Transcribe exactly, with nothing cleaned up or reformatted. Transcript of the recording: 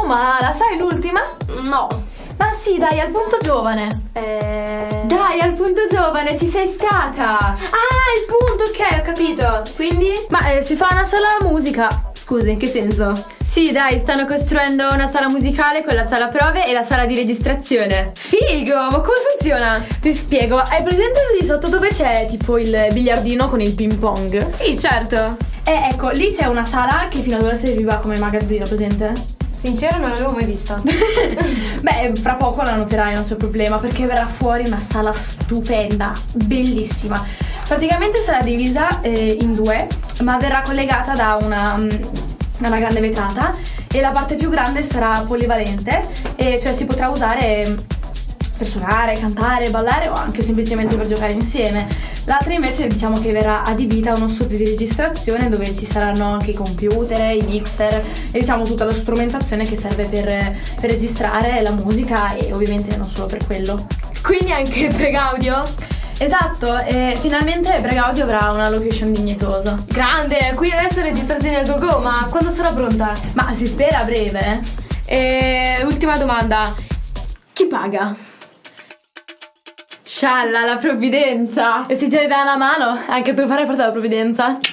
ma la sai l'ultima? No. Ma sì, dai, al punto giovane. Eh... Dai, al punto giovane, ci sei stata. Ah, il punto, ok, ho capito. Quindi? Ma eh, si fa una sala musica. Scusi, in che senso? Sì, dai, stanno costruendo una sala musicale con la sala prove e la sala di registrazione. Figo, ma come funziona? Ti spiego, hai presente lì sotto dove c'è tipo il biliardino con il ping pong? Sì, certo. Eh, ecco, lì c'è una sala che fino ad ora serviva come magazzino, presente? Sincero, non l'avevo mai vista. Beh, fra poco la noterai, non c'è problema, perché verrà fuori una sala stupenda, bellissima. Praticamente sarà divisa eh, in due, ma verrà collegata da una, una grande vetrata, e la parte più grande sarà polivalente, e cioè si potrà usare per suonare, cantare, ballare o anche semplicemente per giocare insieme. L'altra invece diciamo che verrà adibita a uno studio di registrazione dove ci saranno anche i computer, i mixer e diciamo tutta la strumentazione che serve per, per registrare la musica, e ovviamente non solo per quello. Quindi anche il pregaudio? Esatto, e finalmente Pregaudio avrà una location dignitosa. Grande, qui adesso registrazione al go-go, ma quando sarà pronta? Ma si spera a breve. E ultima domanda, chi paga? Scialla, la provvidenza. E se ti dai una mano, anche tu farai parte della provvidenza.